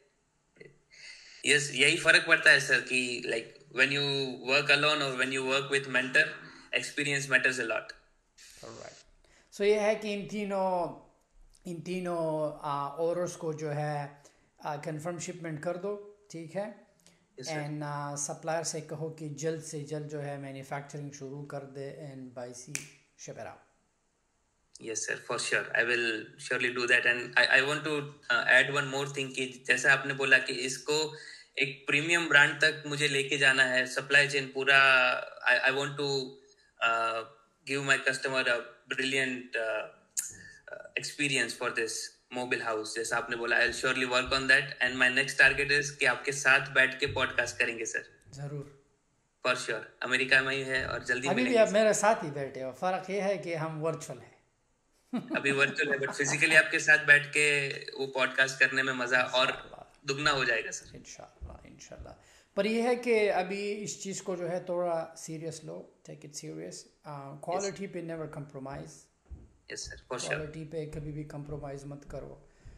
S2: yes, यही फर्क पड़ता है sir कि like when you work alone or when you work with mentor, experience matters a lot.
S1: Correct. So ये है कि इन तीनों इन तीनों ऑर्डर्स को जो है कंफर्म शिपमेंट कर दो, ठीक है,
S2: Yes, sir.
S1: एंड सप्लायर से कहो कि जल्द से जल्द जो है मैन्युफैक्चरिंग शुरू कर दे and by sea ship it out.
S2: Yes, sir, for sure. I will surely do that. And I, I want to uh, add one more thing कि जैसे आपने बोला कि इसको एक प्रीमियम ब्रांड तक मुझे लेके जाना है, सप्लाई चेन पूरा. I, I want to uh, give my customer a brilliant uh, uh, experience for this mobile house. जैसा आपने बोला, I'll surely work on that. And my next target is कि आपके साथ बैठ के पॉडकास्ट करेंगे सर.
S1: ज़रूर.
S2: For sure. अमेरिका में ही है और जल्दी
S1: अभी भी
S2: मिलेंगे
S1: आप
S2: सर.
S1: मेरे साथ ही बैठे हो, फ़र्क ये है कि हम वर्चुअल हैं.
S2: अभी वर्चुअल है, बट फिजिकली आपके साथ बैठ के वो पॉडकास्ट करने में मजा और दुगना हो जाएगा सर.
S1: इंशाल्लाह इंशाल्लाह. पर ये है कि अभी इस चीज़ को जो है थोड़ा सीरियस लो, टेक इट सीरियस. क्वालिटी पे never compromise.
S2: Yes sir, for sure.
S1: Quality पे कभी भी कंप्रोमाइज़ मत करो.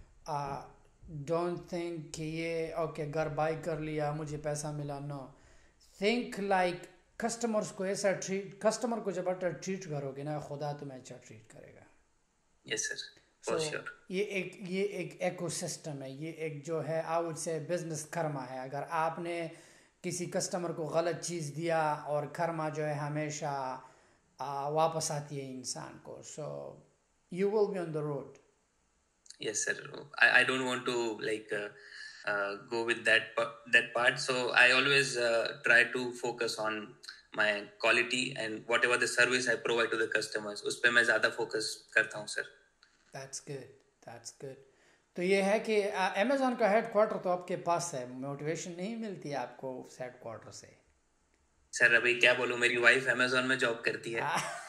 S1: डोंट थिंक कि ये ओके घर बाई कर लिया मुझे पैसा मिला. नो, थिंक लाइक कस्टमर्स को ऐसा ट्रीट, कस्टमर को जब अच्छा ट्रीट करोगे ना, खुदा तुम्हें अच्छा ट्रीट करेगा.
S2: Yes sir, for
S1: So,
S2: sure.
S1: ये एक ये एक इकोसिस्टम है, ये एक जो है I would say business karma है. अगर आपने किसी कस्टमर को गलत चीज़ दिया और कर्मा जो है हमेशा आ, वापस आती है इंसान को. So you will be on the road.
S2: Yes sir, I, I don't want to like uh, uh, go with that pa- that part, so I always uh, try to focus on my quality and whatever the service I provide to the customers, उस पे मैं ज़्यादा focus करता हूँ सर.
S1: That's good, that's good. तो ये है कि अमेज़ॉन का हेड क्वार्टर तो आपके पास है, मोटिवेशन नहीं मिलती आपको हेड क्वार्टर से?
S2: सर अभी क्या बोलूँ, मेरी वाइफ अमेज़ॉन में जॉब करती है.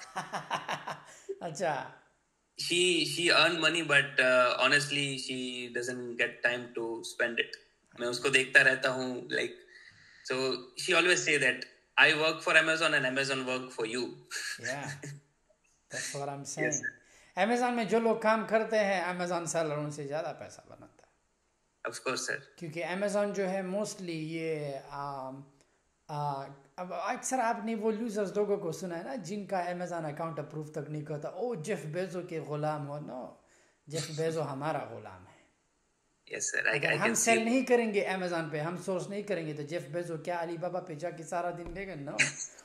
S1: अच्छा.
S2: she she earn money but uh, honestly she doesn't get time to spend it. मैं उसको देखता रहता हूँ like, so she always say that I work for Amazon and Amazon work for you.
S1: Yeah, that's what I'm saying.
S2: Yes, sir.
S1: Amazon में जो लोग काम करते हैं अमेज़ॉन सेलर उनसे ज़्यादा पैसा बनाता है.
S2: Of course sir.
S1: क्योंकि अमेज़ॉन जो है मोस्टली ये आ, आ, अब अक्सर आपने वो लूजर्स लोगों को सुना है ना जिनका अमेज़ॉन अकाउंट अप्रूव तक नहीं करता. ओ जेफ बेजो के गुलाम हो. नो, जेफ बेजो हमारा गुलाम है.
S2: Yes sir, I,
S1: अगर
S2: I
S1: हम
S2: can
S1: सेल
S2: see.
S1: नहीं करेंगे अमेज़ॉन पे, हम सोर्स नहीं करेंगे तो जेफ बेजो क्या अली बाबा पे जाके सारा दिन लेगा? नो,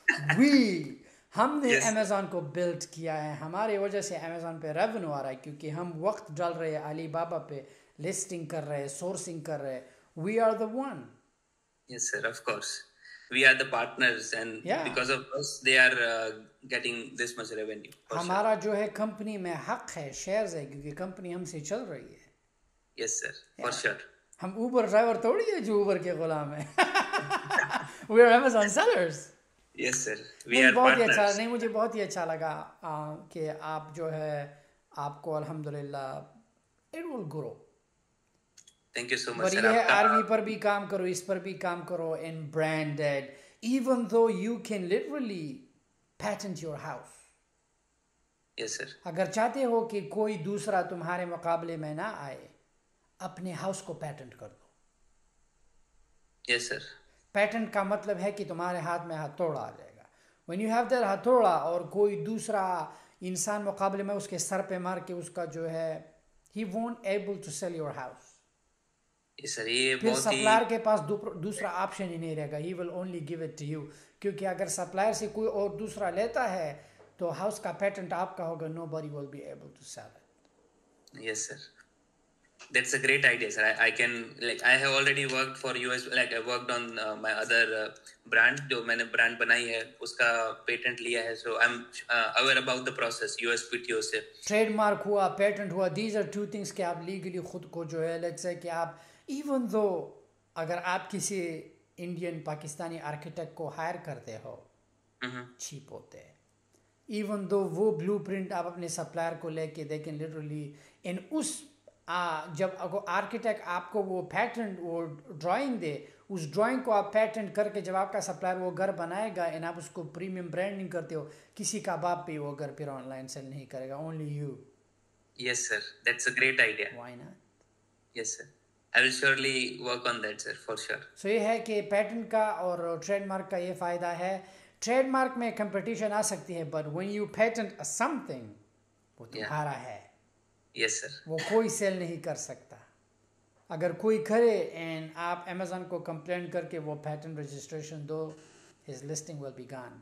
S1: वी हमने
S2: Yes.
S1: अमेज़ॉन को बिल्ड किया है, हमारे वजह से अमेज़ॉन पे रेवेन्यू आ रहा है क्योंकि हम वक्त डाल रहे हैं अली बाबा पे, लिस्टिंग कर रहे हैं, सोर्सिंग कर रहे हैं. We are the one.
S2: Yes sir, of course. We are the partners and
S1: Yeah.
S2: because of us they are uh, getting this much revenue. For sure.
S1: हमारा जो है कंपनी में हक है, शेयर्स है, क्योंकि कंपनी हमसे चल रही है.
S2: Yes sir, for sure.
S1: हम ऊबर ड्राइवर थोड़ी है जो ऊबर के गुलाम है. We are Amazon sellers.
S2: Yes sir, we
S1: नहीं,
S2: are
S1: बहुत ही अच्छा,
S2: partners.
S1: नहीं मुझे बहुत ही अच्छा लगा आ, कि आप जो है आपको अल्हम्दुलिल्लाह it will grow.
S2: Thank you so much
S1: पर
S2: sir.
S1: ये है
S2: आपका
S1: आरवी पर भी काम करो, इस पर भी काम करो, in branded, even though you can literally patent your house.
S2: Yes sir.
S1: अगर चाहते हो कि कोई दूसरा तुम्हारे मुकाबले में ना आए, अपने हाउस को पैटेंट कर दो.
S2: Yes sir.
S1: पैटेंट का मतलब है कि तुम्हारे हाथ में हथौड़ा आ जाएगा. व्हेन यू हैव दैट हथौड़ा और कोई दूसरा इंसान मुकाबले में उसके सर पे मार के उसका जो है he won't able to sell your house.
S2: Yes sir, ये
S1: फिर
S2: बहुत ही
S1: सप्लायर के पास दू- दूसरा ऑप्शन ही नहीं रहेगा. He will only give it to you. क्योंकि अगर सप्लायर से कोई और दूसरा लेता है तो हाउस का पैटेंट आपका होगा. Nobody will be able to sell it.
S2: Yes sir, that's a great idea sir. I, I can like I have already worked for U S, like I worked on uh, my other uh, brand जो मैंने ब्रांड बनाई है उसका पेटेंट लिया है. so I'm uh, aware about the process U S P T O से.
S1: ट्रेडमार्क हुआ, पेटेंट हुआ, दीज आर टू थिंग्स कि आप लीगली खुद को जो है लेट्स से कि आप इवन दो अगर आप किसी इंडियन पाकिस्तानी आर्किटेक्ट को हायर करते हो
S2: Mhm.
S1: चीप होते हैं. इवन दो वो ब्लूप्रिंट आप अपने सप्लायर को लेके दे कैन लिटरली इन उस आ, जब आर्किटेक्ट आपको वो पैटर्न वो ड्राइंग दे, उस ड्राइंग को आप पैटर्न करके जब आपका सप्लायर वो घर बनाएगा एंड आप उसको प्रीमियम ब्रांडिंग करते हो, किसी का बाप पे वो घर फिर ऑनलाइन सेल नहीं करेगा, only you.
S2: Yes, sir. That's a great idea.
S1: Why not?
S2: Yes, sir. I will surely work on that, sir, for sure.
S1: So ये है कि पैटर्न का और ट्रेडमार्क का ये फ़ायदा है. ट्रेडमार्क में कंपटीशन आ सकती है, but when you patent something वो तुम्हारा है.
S2: Yes, sir.
S1: वो कोई सेल नहीं कर सकता. अगर कोई करे एंड आप अमेजोन को कंप्लेन करके वो पैटर्न रजिस्ट्रेशन दो, his listing will be gone.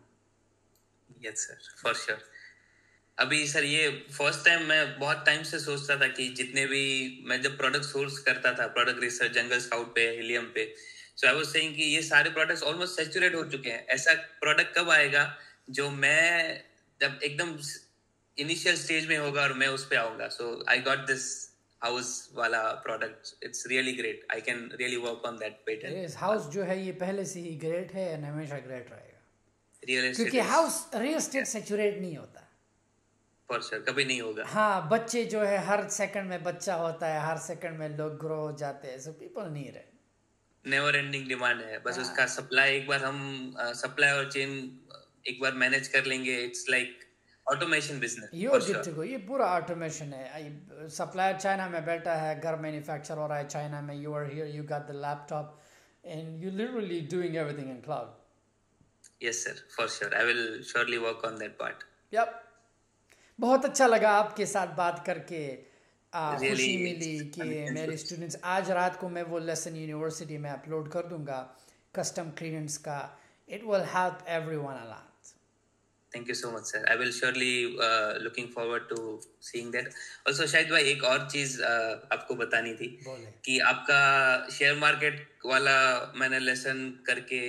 S2: Yes, sir. For sure. अभी सर ये फर्स्ट टाइम मैं बहुत टाइम से सोचता था कि जितने भी मैं जब प्रोडक्ट सोर्स करता था, प्रोडक्ट रिसर्च, जंगल स्काउट पे, हीलियम पे, सो आई वाज सेइंग कि ये सारे प्रोडक्ट्स ऑलमोस्ट सैचुरेट हो चुके हैं. ऐसा प्रोडक्ट कब आएगा जो मैं जब एकदम इनिशियल स्टेज में होगा और मैं उस पे आऊंगा. So I got this house वाला product. It's really great. I can really work on that patent.
S1: Yes, house जो है ये पहले से ही ग्रेट है और हमेशा ग्रेट रहेगा.
S2: रियल
S1: क्योंकि हाउस रियल एस्टेट सैचुरेट नहीं होता.
S2: फॉर श्योर कभी नहीं होगा.
S1: हाँ, बच्चे जो है हर सेकंड में बच्चा होता है, हर सेकंड में लोग ग्रो हो जाते हैं. So people need it.
S2: Never ending demand है. बस उसका सप्लाई एक बार हम सप्लाई और चेन एक बार मैनेज कर लेंगे. It's like automation business.
S1: You are good to go. ये पूरा ऑटोमेशन है. सप्लायर चाइना में बैठा है, घर मैन्युफैक्चर हो रहा है चाइना में. You are here, you got the laptop and you literally doing everything in cloud.
S2: Yes sir, for sure. I will surely work on that part.
S1: Yup. बहुत अच्छा लगा आपके साथ बात करके. आ,
S2: Really,
S1: खुशी मिली कि मेरे स्टूडेंट्स, आज रात को मैं वो लेसन यूनिवर्सिटी में अपलोड कर दूंगा कस्टम क्लियरेंस का. It will help everyone a lot.
S2: Thank you so much sir. I will surely looking forward to seeing that. Also शायद भाई एक और चीज uh, आपको बतानी थी कि आपका शेयर मार्केट वाला मैंने लेसन करके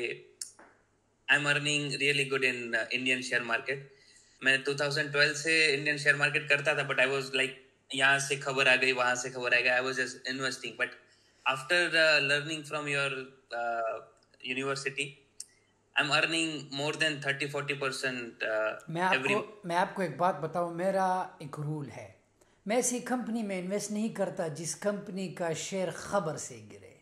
S2: I am earning really good in Indian share market. मैं ट्वेंटी ट्वेल्व से इंडियन शेयर मार्केट करता था, बट आई वाज लाइक यहाँ से खबर आ गई, वहां से खबर आ गई. I was just investing. But after learning from your university I am earning more than thirty forty percent.
S1: मैं आपको मैं आपको एक बात बताऊं. मेरा एक रूल है, मैं ऐसी कंपनी में इन्वेस्ट नहीं करता जिस कंपनी का शेयर खबर से गिरे.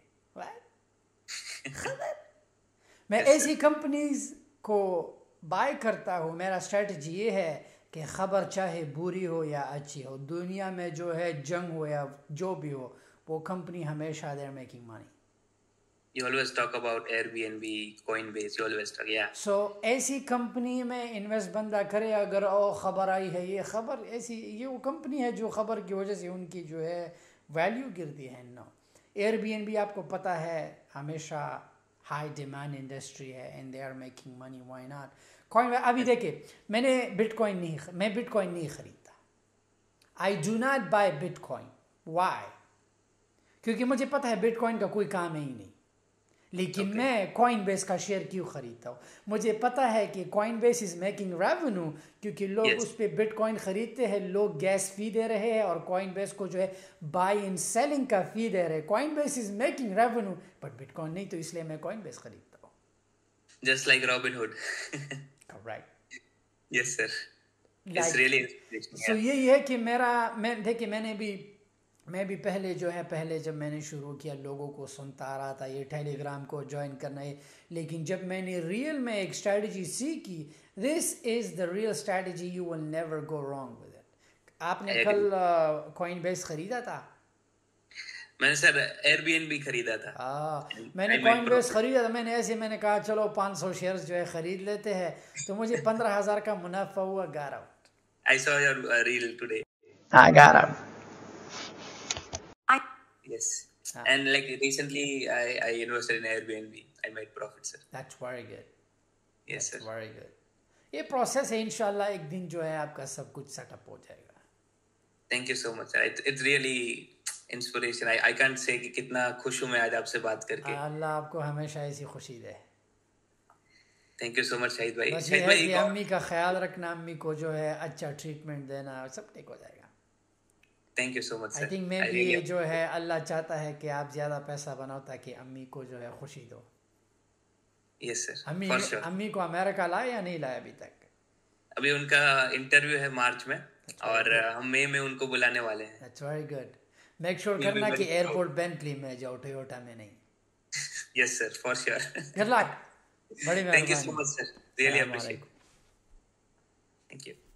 S1: खबर मैं ऐसी कंपनीज को बाय करता हूँ. मेरा स्ट्रेटजी ये है कि खबर चाहे बुरी हो या अच्छी हो, दुनिया में जो है जंग हो या जो भी हो, वो कंपनी हमेशा they are making money.
S2: You always talk about Airbnb, Coinbase. You always talk, yeah.
S1: So ऐसी कंपनी में इन्वेस्ट बंदा करे अगर ओ खबर आई है, ये खबर ऐसी, ये वो कंपनी है जो खबर की वजह से उनकी जो है वैल्यू गिरती है. नो, Airbnb आपको पता है हमेशा हाई डिमांड इंडस्ट्री है and they are making money. Why not? Coin अभी देखिए, मैंने बिटकॉइन नहीं मैं बिटकॉइन नहीं खरीदता. I do not buy bitcoin. Why? क्योंकि मुझे पता है बिटकॉइन का कोई काम है ही नहीं. लेकिन okay. मैं कॉइन बेस का शेयर क्यों खरीदता हूँ? मुझे पता है कि Coinbase is making revenue, क्योंकि लोग yes. उस पर बिटकॉइन खरीदते हैं, लोग गैस फी दे रहे हैं और कॉइन बेस को जो है बाई एंड सेलिंग का फी दे रहे हैं. Coinbase is making revenue but bitcoin नहीं, तो इसलिए मैं कॉइन बेस खरीदता हूँ.
S2: Just like Robinhood.
S1: Correct.
S2: Yes sir. It's really
S1: so यही है कि मेरा मैं देखिए मैंने भी मैं भी पहले जो है पहले जब मैंने शुरू किया लोगों को सुनता आ रहा था ये टेलीग्राम को ज्वाइन करना है. लेकिन जब मैंने रियल में एक स्ट्रैटेजी सीखी, this is the real strategy, you will never go wrong with it. आपने कल कॉइन बेस खरीदा था?
S2: मैंने सर एयरबीएनबी खरीदा था.
S1: हाँ, मैंने कॉइन बेस खरीदा था. मैंने ऐसे मैंने कहा चलो पाँच सौ शेयर्स जो है खरीद लेते हैं, तो मुझे पंद्रह हजार का मुनाफा हुआ. Got out.
S2: I saw your reel today.
S1: I got out.
S2: Yes. Ah. And like recently I, I invested in Airbnb. I made profit, sir.
S1: That's very good.
S2: Yes,
S1: That's
S2: sir.
S1: very good. ये प्रोसेस है. इंशाल्लाह एक दिन जो है आपका सब कुछ सेटअप हो जाएगा.
S2: Thank you so much, sir. It, it's really inspiration. I I can't say कि कितना खुश हूँ मैं आज आपसे बात करके.
S1: अल्लाह आपको हमेशा ऐसी खुशी दे.
S2: Thank you so much, Shahid भाई.
S1: शाहिद भाई कि अम्मी का ख्याल रखना, अम्मी को जो है अच्छा ट्रीटमेंट देना, सब ठीक हो जाएगा.
S2: Thank you so much sir.
S1: I think मैं भी ये जो है अल्लाह चाहता है कि आप ज़्यादा पैसा बनाओ ताकि अम्मी को जो है खुशी दो.
S2: Yes sir.
S1: अम्मी अम्मी को अमेरिका लाए या नहीं लाए अभी तक?
S2: अभी उनका इंटरव्यू है मार्च में और हम मई में उनको बुलाने वाले हैं.
S1: That's very good. Make sure
S2: We'll be
S1: करना कि
S2: very
S1: एयरपोर्ट बेंटली में जाओ, टोयोटा में नहीं.
S2: Yes sir, for sure.
S1: Good luck. बड़ी
S2: Thank you so
S1: मेहरबानी.
S2: much sir. Really
S1: अस्सलाम
S2: appreciate.
S1: वालेकुम.
S2: Thank you.